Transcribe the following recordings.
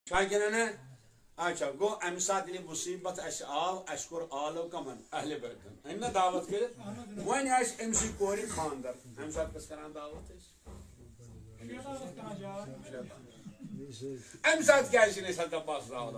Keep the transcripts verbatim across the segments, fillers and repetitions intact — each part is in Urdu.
کہنا اچھا گو امہ سات مصیبت اس آو اس کور آلو کمن اہل بیتن ام نا دعوت کر ون آس امس کور خاندر ام سات کس کران دعوت ام سات کیا ہلکا پاس دعوت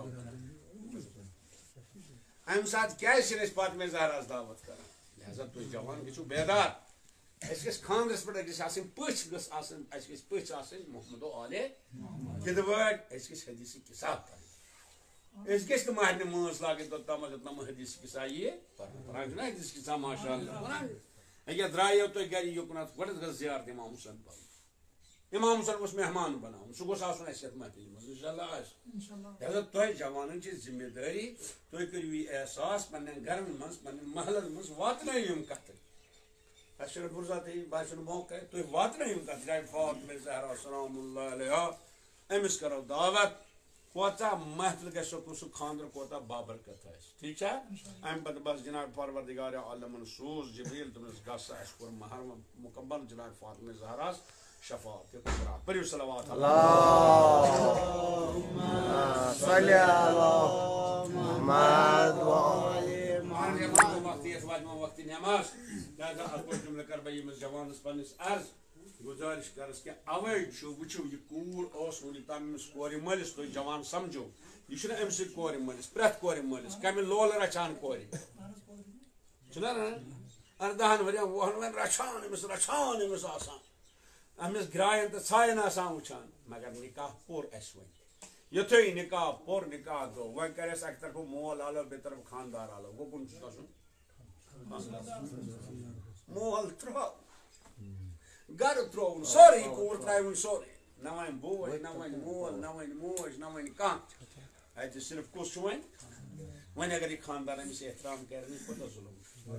ام سات کیا پات میں زہراس دعوت کران لہذا تھی جوان گھو بیدار اس گھس خاندرس پہ گھس آسن پچھ گھس آسن اس گھس پچھ آسن محمد عالے کدوٹ اس گھس حدیث کسا کرن اس گھس تو مہرنہ ماس لاگن توتام یوتام حدیث کسا یہ پران چھنا حدیث کسا ماشاء اللہ پران اکیا درایو تو گھر یوکنات گۄڈٕ گژھ زیارت امام حسین پہ امام حسین گوٚژھ مہمان بناوُن سُہ گوٚژھ آسُن اسہِ یتھ محفلہِ منٛز انشاء اللہ آسہِ لہذا تۄہہِ جوانن چھِ ذمہ دٲری تُہۍ کٔرِو یہِ احساس پننٮ۪ن گرن منٛز پننٮ۪ن محلن منٛز واتنٲیِو یِم کتھٕ اسہِ چھُنہٕ فرصت باسہِ چھُنہٕ موقع تُہۍ واتنٲیِو یِم کتھٕ جاے فاطمہ زہرا سلام اللہ علیہا أمِس کرو دعوت کوتاہ محفل گژھِ سُہ خاندر کوتاہ بابرکت آسہِ ٹھیک چھا امہِ پتہٕ بس جناب پروردگار عالمن سوز جبریل دوٚپنس گژھ سا اسہِ کوٚر مہر مکمل جناب فاطمہ زہراس شفاعت پٔرِو صلوات اللہُمَّ صلی علی محمد وقتی یتھ واتہِ وقتی نماز لہذا اتھ پٲٹھۍ جملہٕ کر بہٕ ییٚمِس جوانس پننس عرض گزارش کرس کہ اوے چھُ وٕچھِو یہِ کوٗر اوس وٕنیُک تام أمِس کورِ مٲلِس تُہۍ جوان سمجھو یہِ چھُنہٕ أمۍ سٕے کورِ مٲلِس پرٛٮ۪تھ کورِ مٲلِس کمہِ لولہٕ رچھان کورِ چھُنہ اردہن ؤرین وُہن ؤرین رچھان أمِس رچھان أمِس آسان أمِس گراین تہٕ ژھاین آسان وٕچھان مگر نکاح پوٚر اَسہِ وۄنۍ یُتھُے نکاح پوٚر نکاح گوٚو وۄنۍ کرِ اَسہِ اکہِ طرفہٕ مول الو بیٚیہِ طرفہٕ خاندار الو گوٚو کُن چھُ گژھُن مول ترٛوو گرٕ ترٛووُن سورُے کوٗر ترٛایوُن سورُے نہ وۄنۍ بوے نہ وۄنۍ مول نہ وۄنۍ موج نہ وۄنۍ کانٛہہ اتہِ صرف کُس چھُ وۄنۍ وۄنۍ اگر یہِ خاندار أمِس احترام کرِ نہٕ کوٗتاہ ظُلم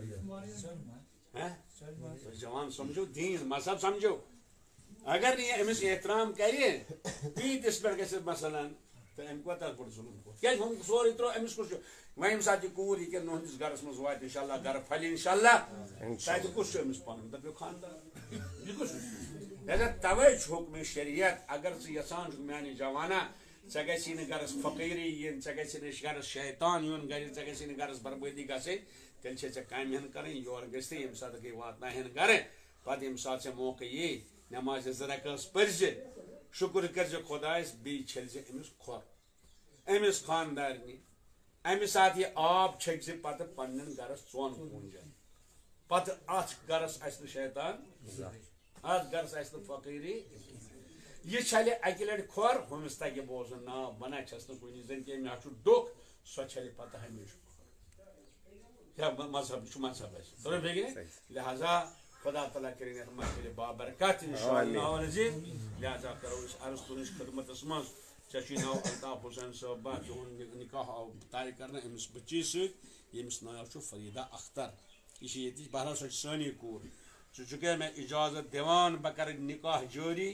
چھُ جوان سمجھو دیٖن مذہب سمجھو اگر نہٕ یہِ أمِس احترام کرِ تیٖتِس پٮ۪ٹھ گژھِ مثلاً تہٕ أمۍ کوتاہ بوٚڑ ظُلم کوٚر کیازِ ہُم سورُے ترٛوو أمِس کُس چھُ وۄنۍ ییٚمہِ ساتہٕ یہِ کوٗر یہِ کہِ نُہنٛدِس گرس منٛز واتہِ انشاء اللہ گرٕ پھلہِ انشاء اللہ تتہِ کُس چھُ أمِس پنُن دٔپِو خاندار یہِ کُس چھُ لہذا توے چھُ حُکمِ شریعت اگر ژٕ یژھان چھُکھ میانہِ جوانا ژےٚ گژھی نہٕ گرس فقیٖری یِنۍ ژےٚ گژھی نہٕ گرس شیطان یُن گرِ ژےٚ گژھی نہٕ گرس بربٲدی گژھٕنۍ تیٚلہِ چھے ژےٚ کامہِ ہن کرٕنۍ یورٕ گٔژھتھٕے ییٚمہِ ساتہٕ گٔے واتناوہن گرٕ پتہٕ ییٚمہِ ساتہٕ ژےٚ موقعہٕ یی نمازِ زٕ رکٲژ پٔرزِ شُکر کٔرزِ خۄدایس بیٚیہِ چھٔلزِ أمِس کھۄر أمِس خاندارنہِ امہِ ساتہٕ یہِ آب چھٔکزِ پتہٕ پننٮ۪ن گرس ژۄن کوٗنجن پتہٕ اتھ گرس آسہِ نہٕ شیطان اتھ گرس آسہِ نہٕ فقیٖری یہِ چھلہِ اکہِ لٹہِ کھۄر ہُمِس تگہِ بوزُن نا بنہ چھس نہٕ کُنہِ زن کینٛہہ مےٚ چھُ ڈوٚکھ سۄ چھلہِ پتہٕ ہمیشہٕ کھۄر مذہب چھُ مذہب اسہِ ضروٗر بیٚیہِ لہذا خدا تعالیٰ کرن یتھ محفلہِ بابرکت انشاء اللہ العزیز لہذا کرو أسۍ عرض تُہنٛدِس خدمتس منٛز ژےٚ چھُے ناو الطاف حسین صٲب با تِہُنٛد نکاح آو طے کرنہٕ أمِس بٔچی سۭتۍ ییٚمِس ناو چھُ فریٖدا اختر یہِ چھِ ییٚتِچ بہرحال سۄ چھِ سٲنی کوٗر ژٕ چھُکھے مےٚ اجازت دِوان بہٕ کرٕ نکاح جٲری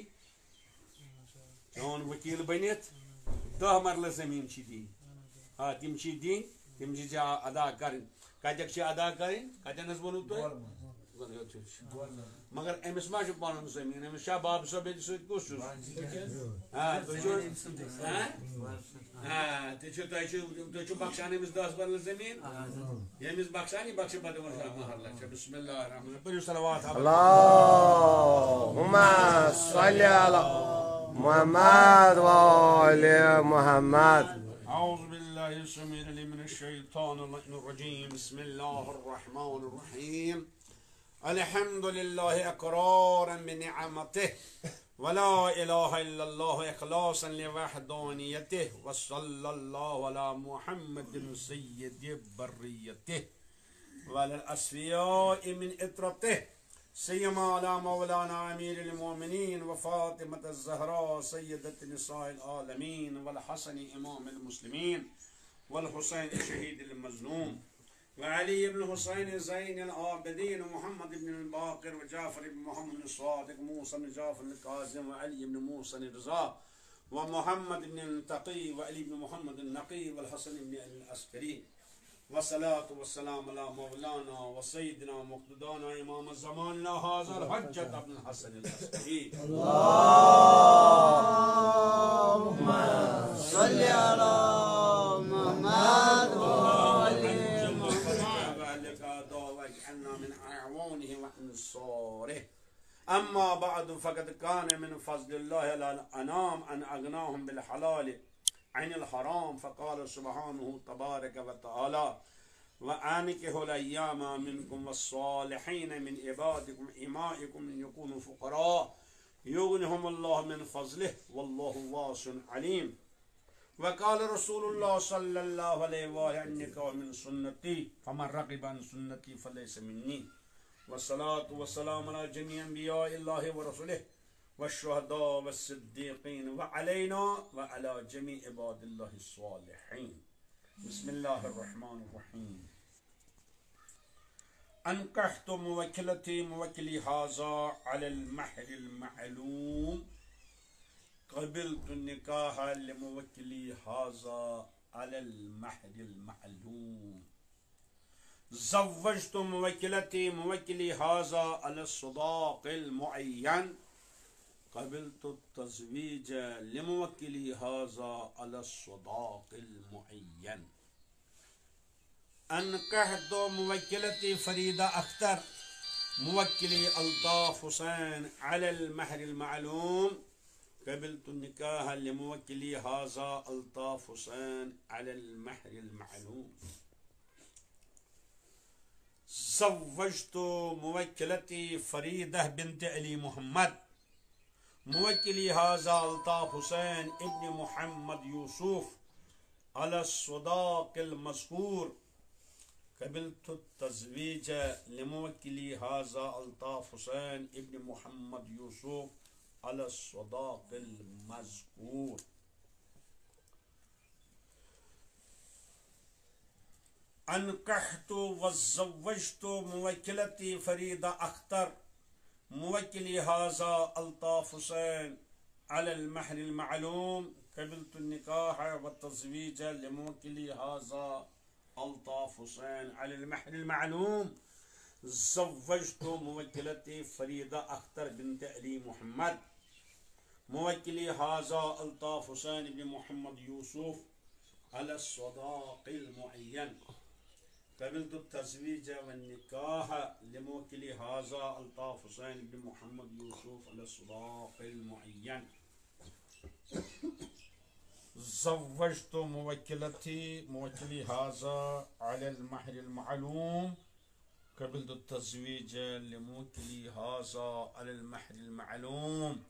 چون ؤکیٖل بٔنِتھ دہ مرلہٕ زٔمیٖن چھِ دِنۍ آ تِم چھِ دِنۍ تِم چھِ ژےٚ ادا کرٕنۍ کتٮ۪کھ چھِ ادا کرٕنۍ کتٮ۪ن حظ ووٚنوٕ تۄہہِ مگر أمِس ما چھُ پنُن زٔمیٖن أمِس چھا بابہٕ صٲب ییٚتہِ سۭتۍ کُس چھُ تُہۍ چھِو تُہۍ چھِو تۄہہِ چھِو تُہۍ چھِو بخشان أمِس دہ مرلہٕ زٔمیٖن ییٚمِس بخشان یہِ بخشہِ پتہٕ مہرلہٕ بسم اللہ الرحمن پٔرِو صلوات اللہُمَّ صلی علی محمد وآل محمد اعوذ باللہ السمیع العلیم من الشیطان اللعین الرجیم بسم اللہ الرحمن الرحیم الحمد للہ اقرارا بنعمته ولا الہ الا اللہ اخلاصا لوحدانیته وصلی اللہ علی محمد سید بریته وعلى الأصفياء من إطرته سيما على مولانا أمير المؤمنين وفاطمة الزهراء سيدة نساء العالمين والحسن إمام المسلمين والحسين شهيد المظلوم وعلي بن حسين زين العابدين ومحمد بن الباقر وجعفر بن محمد الصادق موسى بن جعفر الكاظم وعلي بن موسى الرضا ومحمد بن التقي وعلي بن محمد النقي والحسن بن العسكري والصلاة والسلام على مولانا وسيدنا ومقتدانا إمام زماننا هذا الحجة بن الحسن العسكري اللهم صل أنصاره أما بعد فقد كان من فضل الله على الأنام أن أغناهم بالحلال عن الحرام فقال سبحانه تبارك وتعالى وأنكحوا الأيام منكم والصالحين من عبادكم إمائكم أن يكونوا فقراء يغنهم الله من فضله والله واسع عليم وقال رسول الله صلى الله عليه وآله النكاح من سنتي فمن رغب عن سنتي فليس مني والصلاة والسلام على جميع أنبياء الله ورسله والشهداء والصديقين وعلينا وعلى جميع عباد الله الصالحين بسم الله الرحمن الرحيم أنكحت موكلتي موكلي هذا على المهر المعلوم قبلت النكاح لموكلي هذا على المهر المعلوم زوجت موكلتي موكلي هذا على الصداق المعين قبلت التزويج لموكلي هذا على الصداق المعين أنكحت موكلتي فريدة أختر موكلي ألطاف حسين على المهر المعلوم قبلت النكاح لموكلي هذا ألطاف حسين على المهر المعلوم زوجت موكلتي فريدة بنت علي محمد موكلي هذا ألطاف حسين ابن محمد يوسف على الصداق المذكور قبلت التزويج لموكلي هذا ألطاف حسين ابن محمد يوسف على الصداق المذكور أنكحت وزوجت موكلتي فريدة أختر موكلي هذا ألطاف حسين على المهر المعلوم قبلت النكاح والتزويج لموكلي هذا ألطاف حسين على المهر المعلوم زوجت موكلتي فريدة أختر بنت علي محمد موكلي هذا ألطاف حسين بن محمد يوسف على الصداق المعين قبلت التزويج والنكاح لموكلي هذا ألطاف حسين بن محمد يوسف على الصداق المعين زوجت موكلتي موكلي هذا على المهر المعلوم قبلت التزويج لموكلي هذا على المهر المعلوم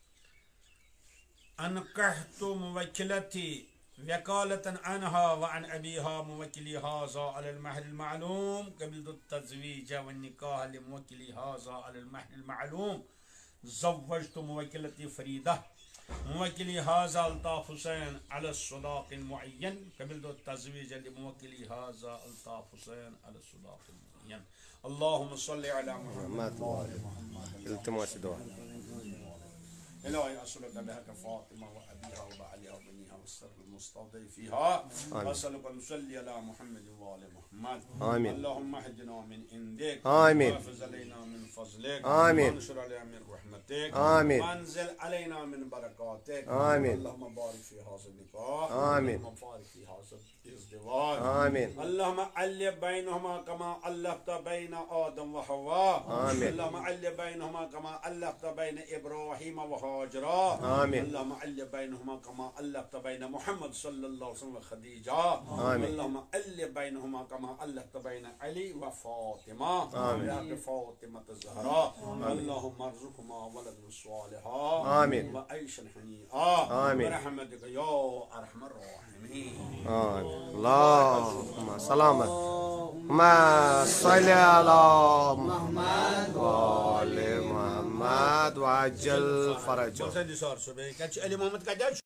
أنكحت موكلتي وكالة عنها وعن أبيها موكلي هذا على المهر المعلوم قبلت التزويج والنكاح لموكلي هذا على المهر المعلوم زوجت موكلتي فريدة موكلي هذا ألطاف حسين على الصداق المعين قبلت التزويج لموكلي هذا ألطاف حسين على الصداق المعين اللهم صل على محمد وعلى محمد التماس دعاء إلهي أسألك بها فاطمة وأبيها وبعلها وبنيها والسر المستودع فيها أسألك أن نصلي على محمد وآل محمد آمين اللهم اهدنا من عندك آمين واحفظ علينا من فضلك آمين وانشر علينا من رحمتك آمين وانزل علينا من بركاتك آمين اللهم بارك في هذا النكاح آمين اللهم بارك في هذا الازدواج آمين اللهم ألف بينهما كما ألفت بين آدم وحواء آمين اللهم ألف بينهما كما ألفت بين إبراهيم وهاجر آمين اللهم ألف بينهما كما ألفت بين محمد صلى الله عليه وسلم وخديجة آمين اللهم ألف بينهما كما ألفت بين علي وفاطمة آمين فاطمة الزهراء اللهم ارزقهما ولدا صالحا آمين وعيشا هنيئا آمين برحمتك يا أرحم الراحمين آمين اللهم سلامة ما صل على محمد وآل محمد وعجل فرجه.